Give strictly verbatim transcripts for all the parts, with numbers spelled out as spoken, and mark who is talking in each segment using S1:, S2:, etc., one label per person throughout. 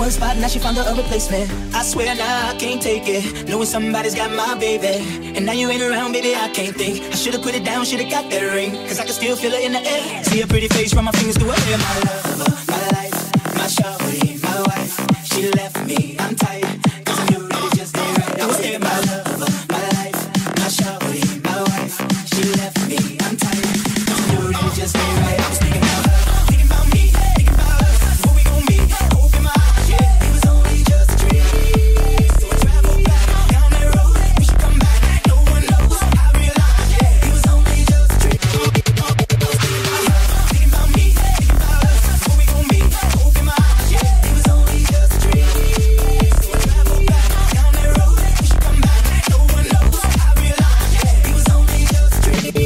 S1: one spot, now she found her a replacement. I swear now I can't take it, knowing somebody's got my baby. And now you ain't around, baby, I can't think. I should've put it down, should've got that ring, cause I can still feel it in the air. See her pretty face, run my fingers through her hair. My lover, my life, my shawty, my wife. She left me, I'm tight, cause I knew that it just ain't right. I was there, my lover, my life, my shawty, my wife. She left me, I'm tight, cause I knew that it just ain't right. I was thinking about her, thinking about me, thinking about us, where we gon' meet. Open my eyes, yeah, it was only just a dream. So I travel back down that road, we should come back. No one knows, I realize, yeah, it was only just a dream. I was thinking about her, thinking about me, thinking about us, where we gon' meet. Open my eyes, yeah, it was only just a dream. So I travel back down that road, we should come back. No one knows, I realize, yeah, it was only just a dream.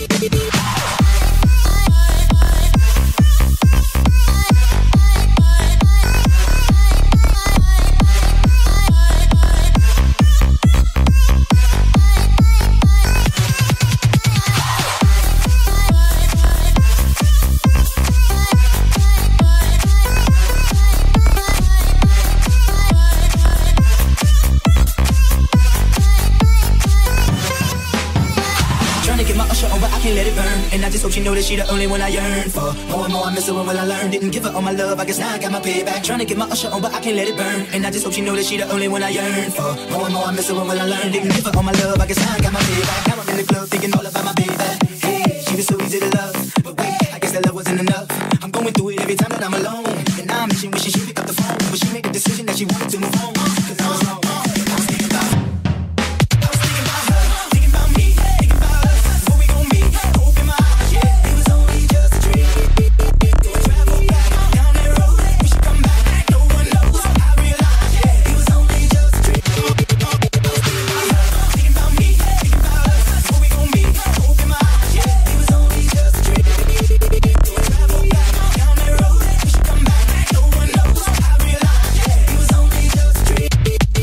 S1: Tryna get my usher on, but I can't let it burn. And I just hope she know that she the only one I yearn for. More and more I miss her when I learn. Didn't give her all my love, I guess now I got my payback. Tryna get my usher on, but I can't let it burn. And I just hope she know that she the only one I yearn for. More and more I miss her when I learn. Didn't give her all my love, I guess now I got my payback. Now I'm in the club thinking all about my baby. Hey, she was so easy to love, but wait, I guess that love wasn't enough. I'm going through it every time that I'm alone. And now I'm wishing, wishing she pick up the phone, but she made the decision that she wanted to move on. Cause I was wrong. I was thinking about I was thinking about her, thinking about me, thinking about us, where we gon' meet. Open my eyes, yeah, it was only just a dream. So I travel back down that road, we should come back. No one knows, I realize, yeah, it was only just a dream. I was thinking about her, thinking about me, thinking about us, where we gon' meet. Open my eyes, yeah, it was only just a dream. So I travel back down that road, we should come back. No one knows, I realize, yeah, it was only just a dream.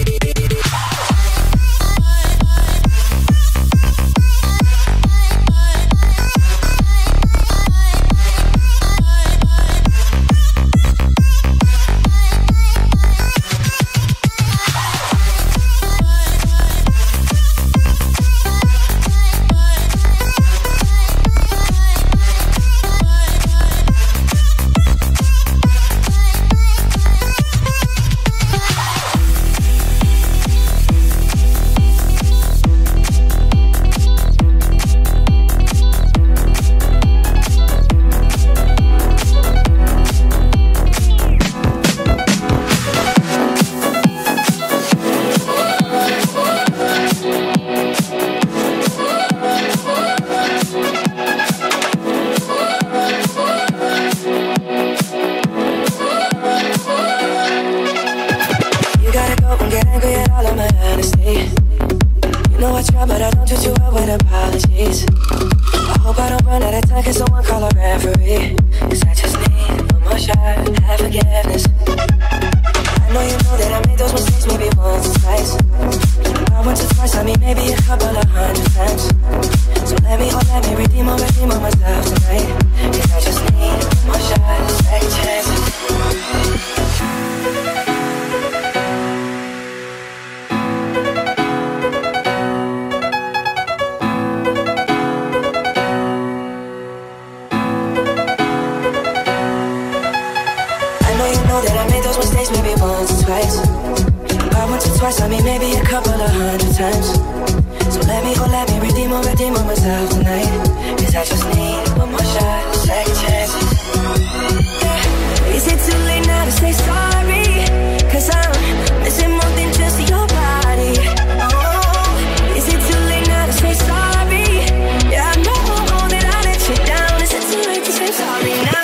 S1: You gotta go and get angry at all of my honesty. You know I try, but I don't do too well with apologies. I hope I don't run out of time, can someone call a referee? Cause I just need one more shot, have forgiveness. I know you know that I made those mistakes maybe once or twice. Not once or twice, I mean maybe a couple of hundred times. So let me, oh let me redeem or redeem on myself tonight. Cause I just need one more shot, second chances. That I made those mistakes maybe once or twice. Not once or twice, I mean maybe a couple of hundred times. So let me, oh let me redeem or redeem on myself tonight. Cause I just need one more shot, second chances. Yeah. Is it too late now to say sorry? Cause I'm missing more than just your body. Oh, is it too late now to say sorry? Yeah, I know that I let you down. Is it too late to say sorry now?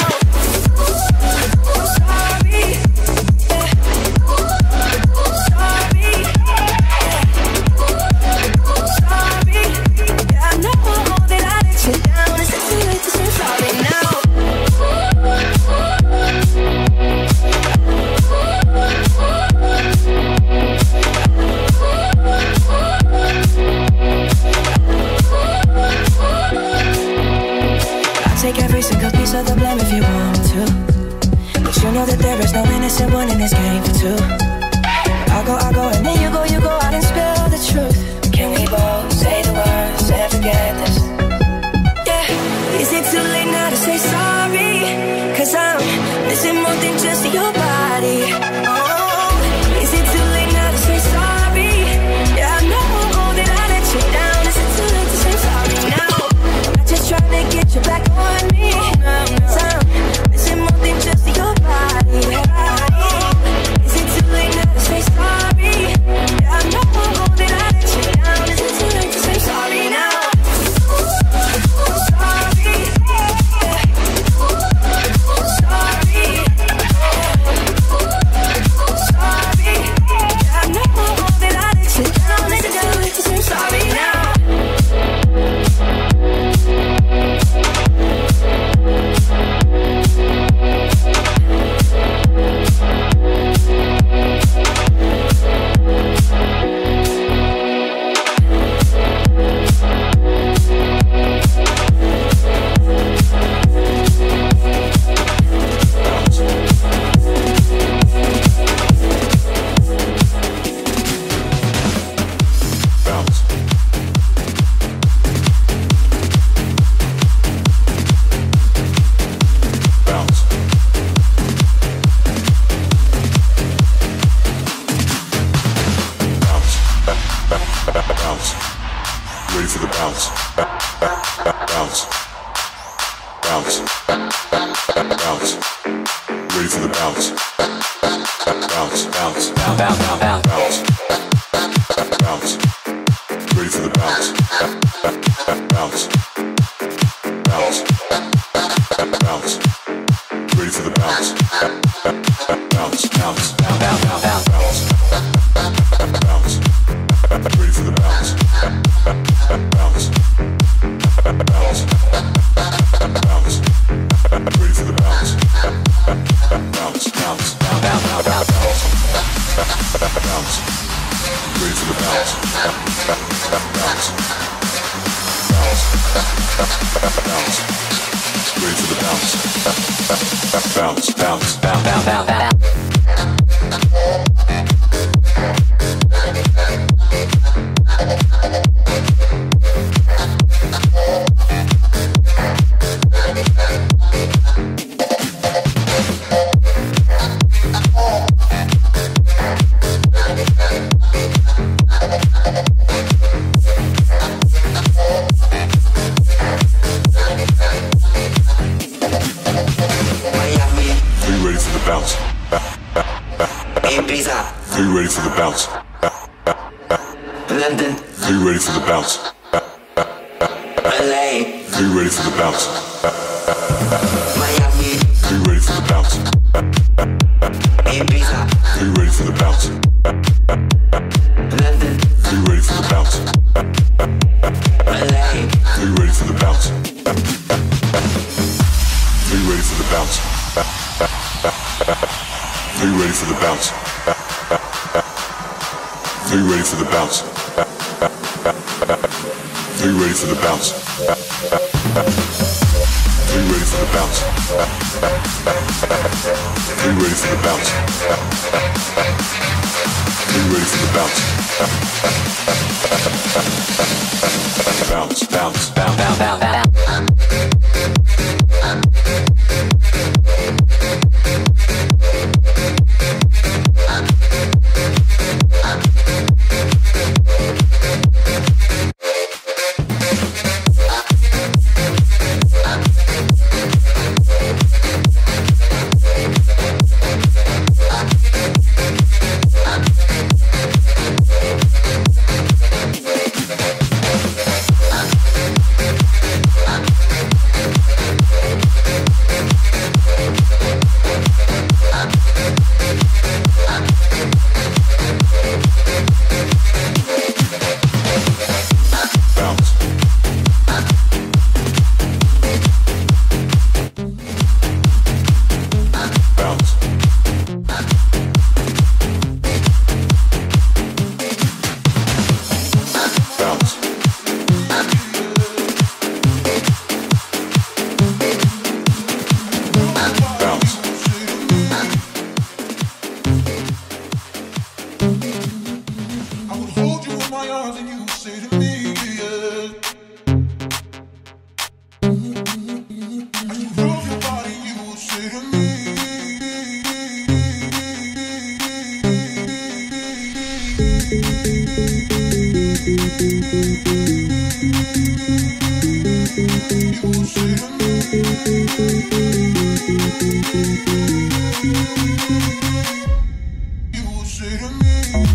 S1: Take every single piece of the blame if you want to, but you know that there is no innocence
S2: missing one in this game for two. I go, I go, and then you go, you go out and spill the truth. Can we both say the words and forget this? Yeah, is it too late now to say sorry? Cause I'm missing more than just your body. Oh, is it too late now to say sorry? Yeah, I know that I let you down. Is it too late to say sorry now? I'm just trying to get you back on me. Cause I'm missing more than just your body. Is it too late now to say sorry? Yeah, I know that I let you down. Is it too late to say sorry now?
S3: say to me, yeah. Move your body, you say to me. You say to me. You say to me.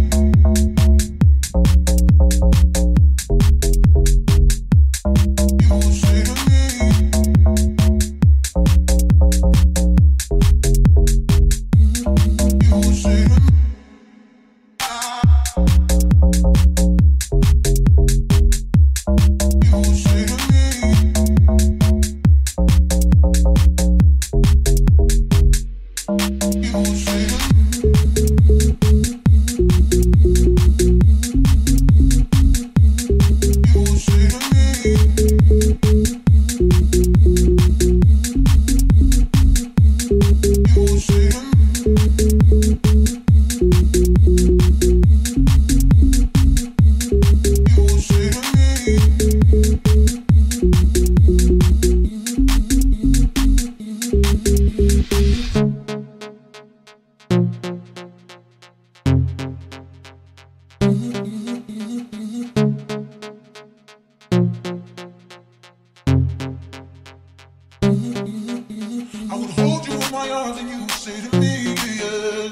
S3: I would hold you in my arms and you would say to me, yeah.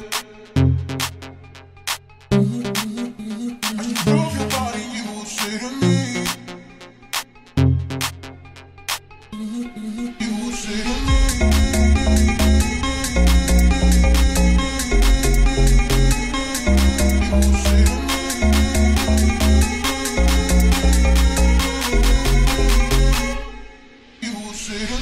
S3: Move your body, you would say to me. You would say to me. You would say to me. You would say to me.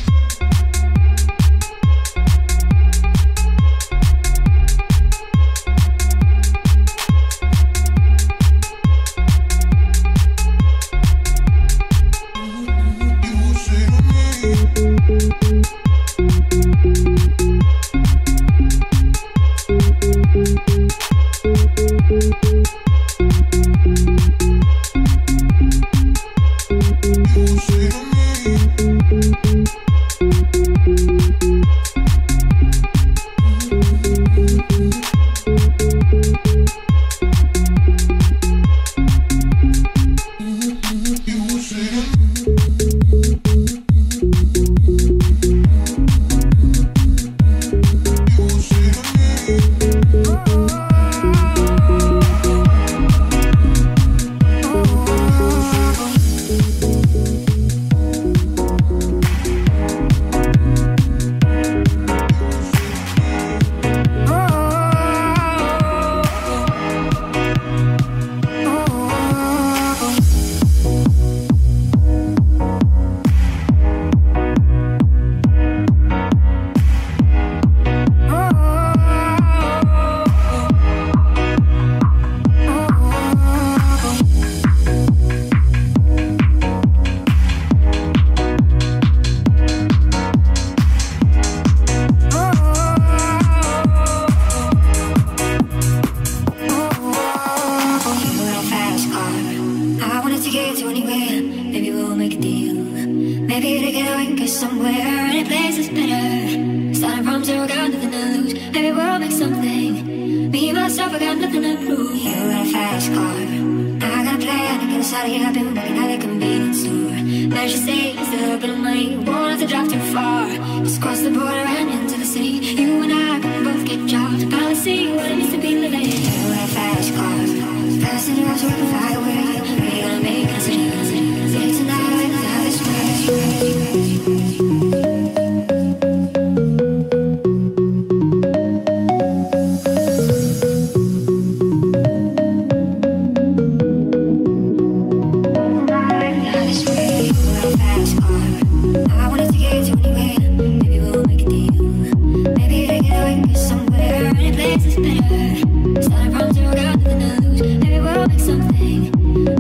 S2: Something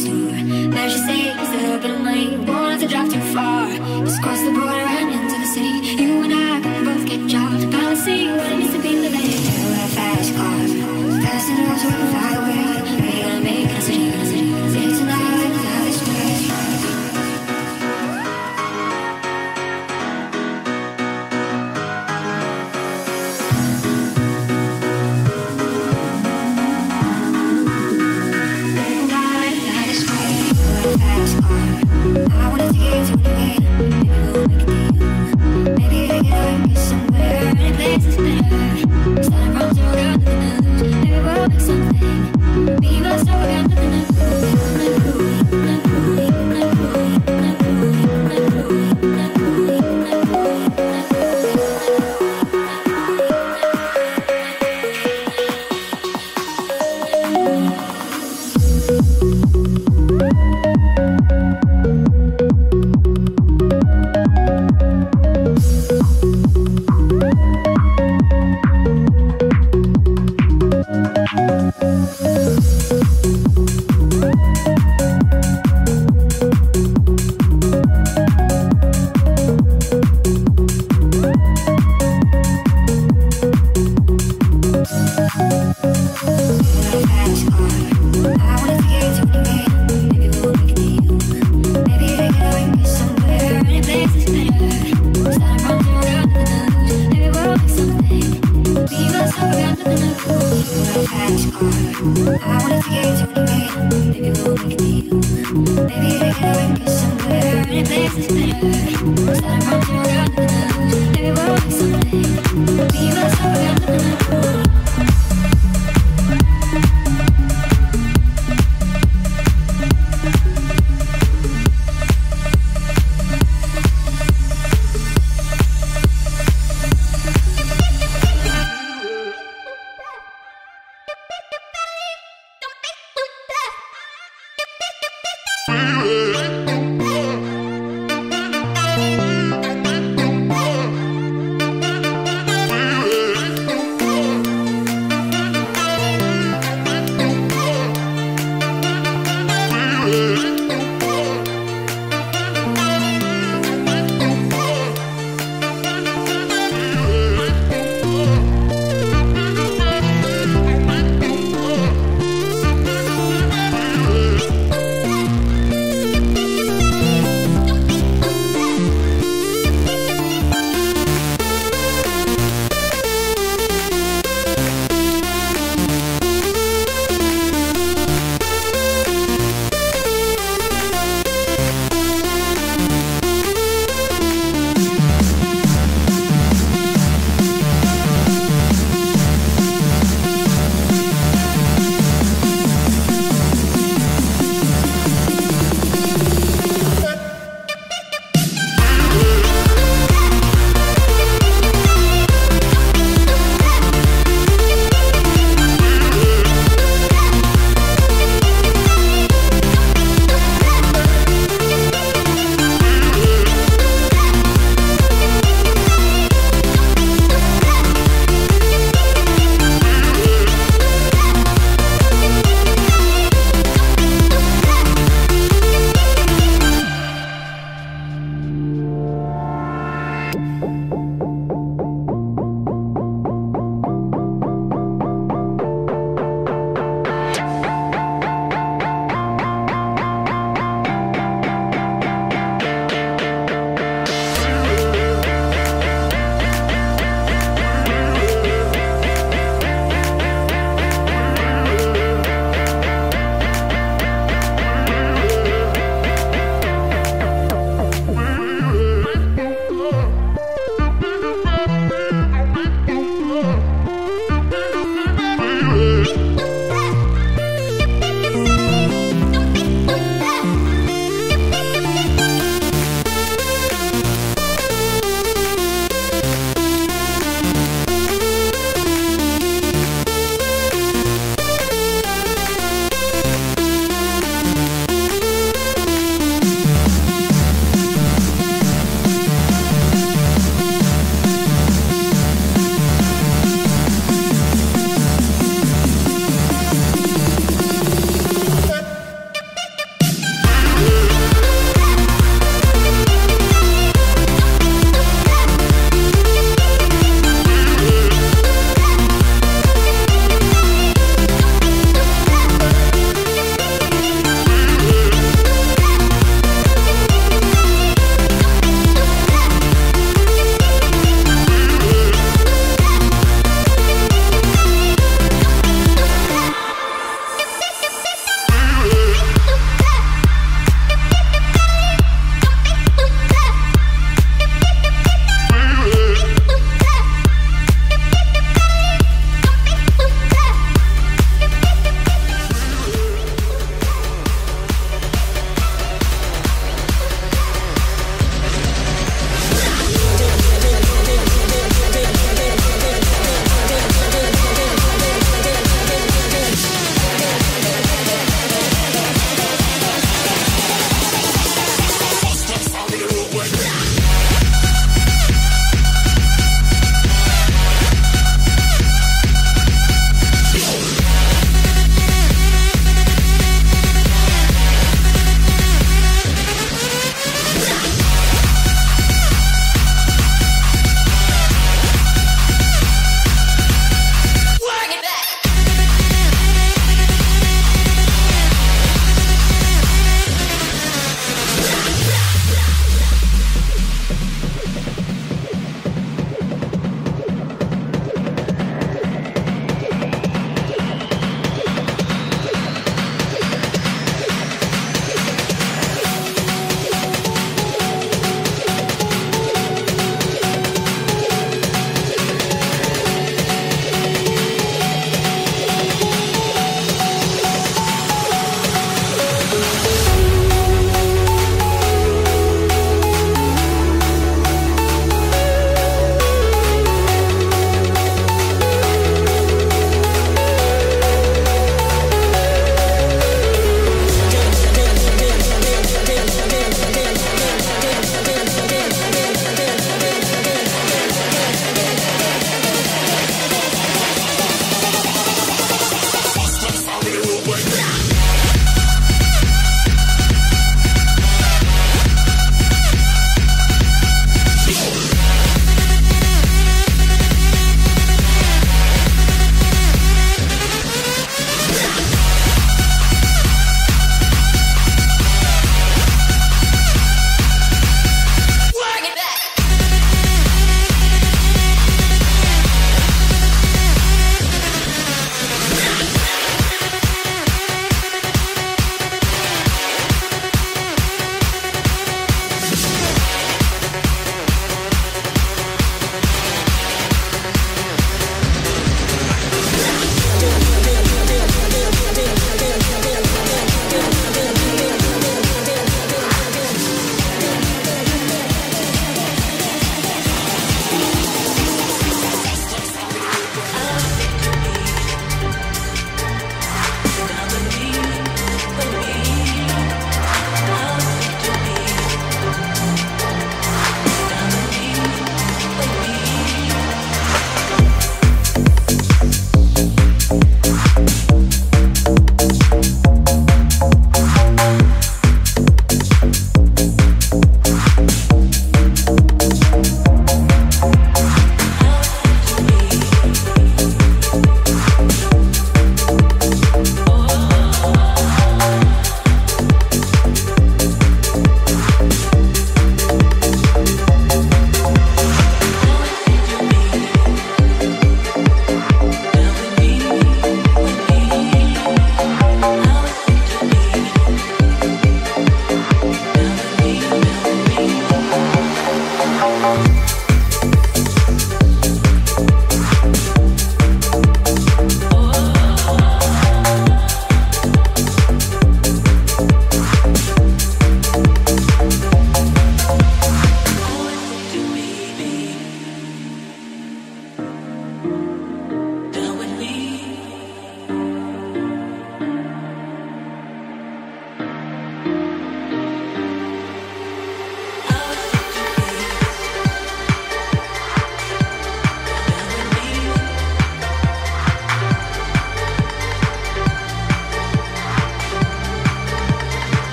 S4: store. Now she says that I've been late, won't have to drive too far. Just cross the border and into the city. You and I can both get jobs, finally see what it means to be living. You got a fast car, fast enough so we can fly away. We're gonna make it a city, a city, a city tonight, without this stress.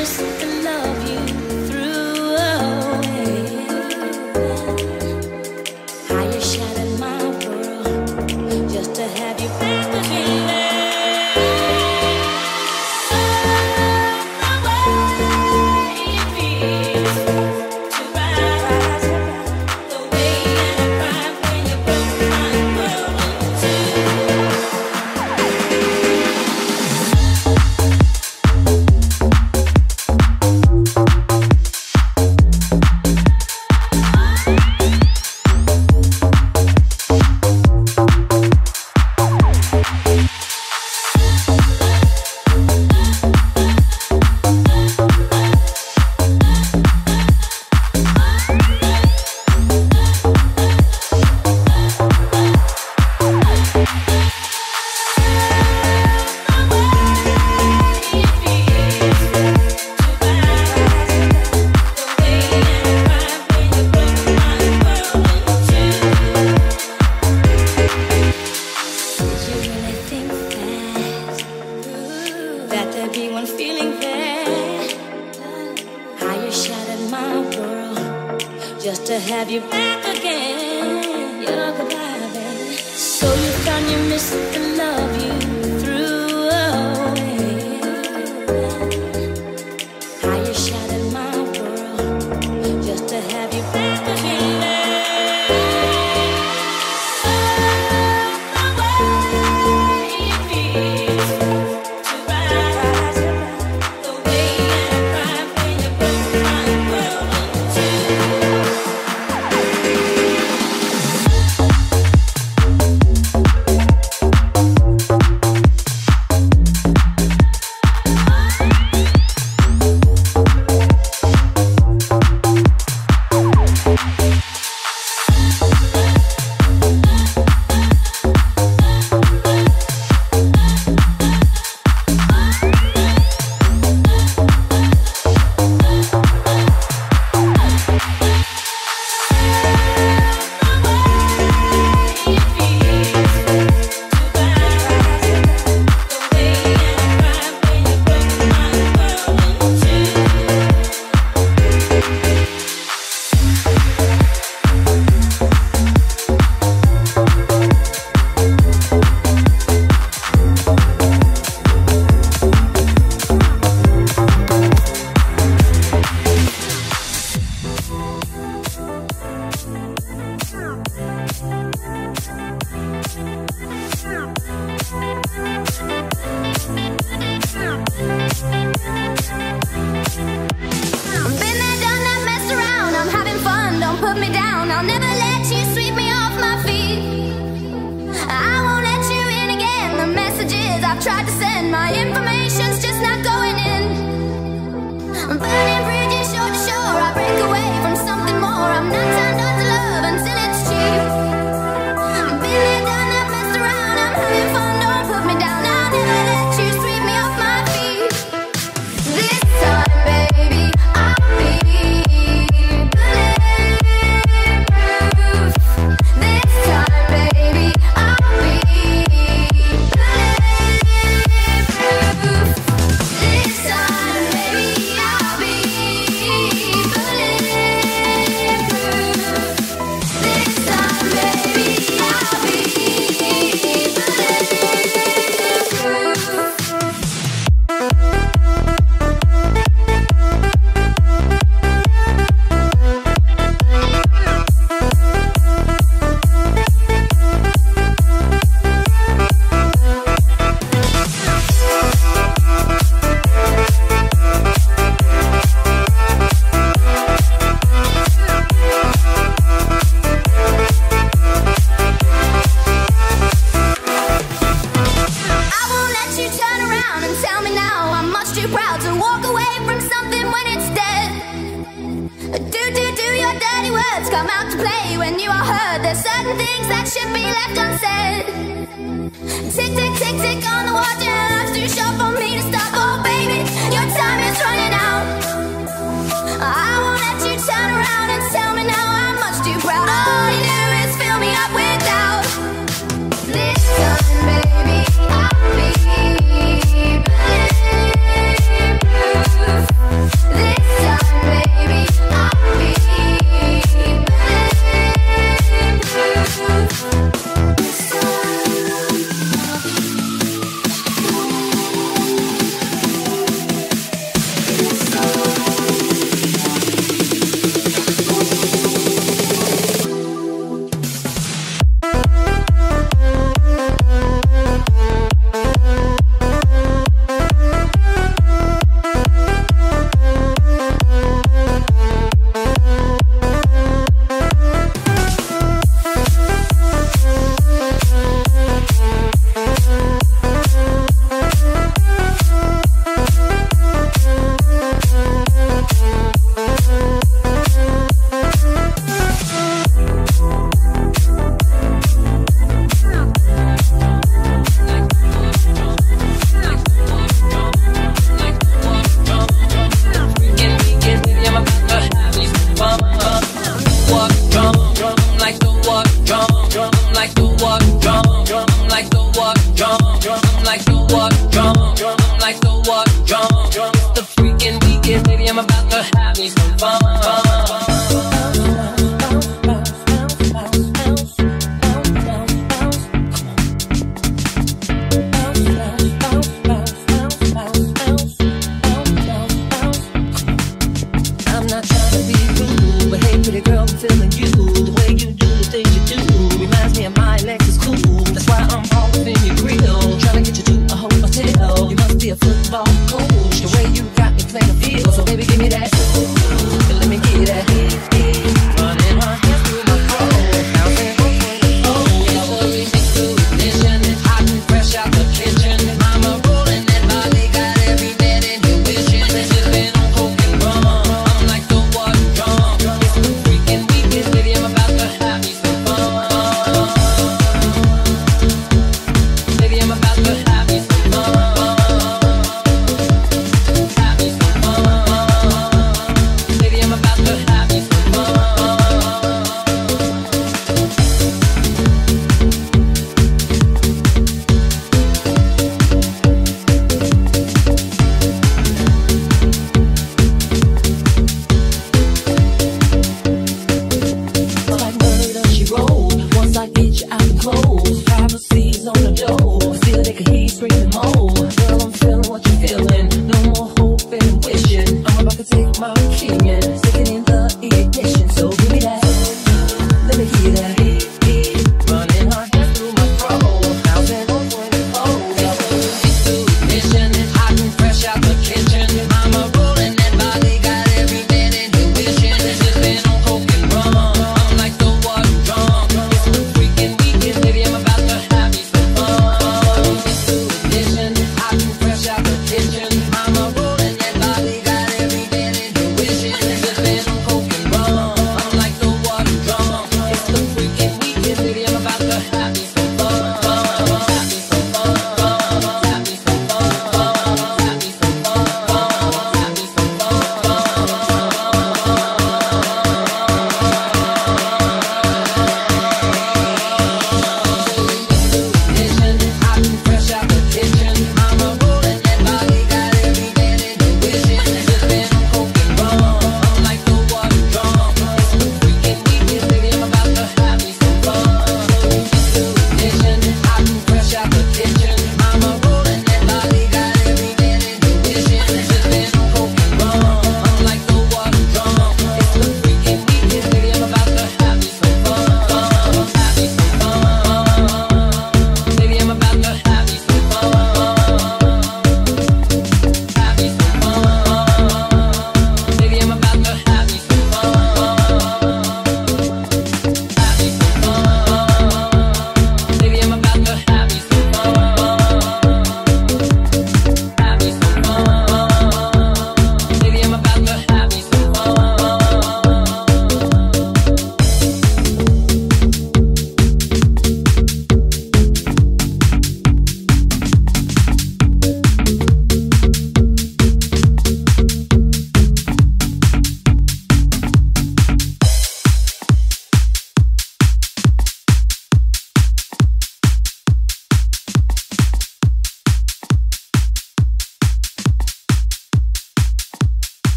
S2: miss the love you threw away. How you shattered my world just to have you back again. Just to have you back again. Your goodbye, baby. So you found you missed the love you threw away. How you shattered my world just to have you back again. Tried to send my information's just not going in. I'm burning bridges shore to shore. I break away from something more. I'm not turned on to love until it's cheap. I've been there, done that, messed around. I'm having fun, don't put me down. I'll never let you sweep me off my feet. This time, baby, I'll be bulletproof. This time, baby, I'll be come out to play when you are hurt. There's certain things that should be left unsaid. Tick, tick, tick, tick on the watch, and life's too short for me to stop. Oh baby, your time is running out. I won't let you turn around and tell me now I'm much too proud. All you do is fill me up with doubt. This time, baby, I'll be bulletproof.
S5: weekend, baby, I'm about to have me some fun. I'm not trying to be rude, but hey, pretty girl, I'm feeling you. The way you do the things you do reminds me of my Lexus cool. That's why I'm all up in your grill, trying to get you to a hotel. You must be a football coach, the way you got me playing the field. So baby, give me that, and let me get that. Running my hands through my clothes, bouncing on the floor. It's the remix to ignition, hot and fresh out the kitchen. Mama rolling that body, got every man in your vision. Sipping on coke and rum, I'm like the water drum. It's the freaking weekend, baby, I'm about to have me some fun. Baby, I'm about to have me some fun. Have me some fun. Baby, I'm about to have me some fun. Like murder, she rolled. Once I get you out the clothes, privacy's on the door. Feel they could hear you screaming more. Girl, I'm feeling what you're feeling. No more hoping and wishing. I'm about to take my key and stick it in the ignition. So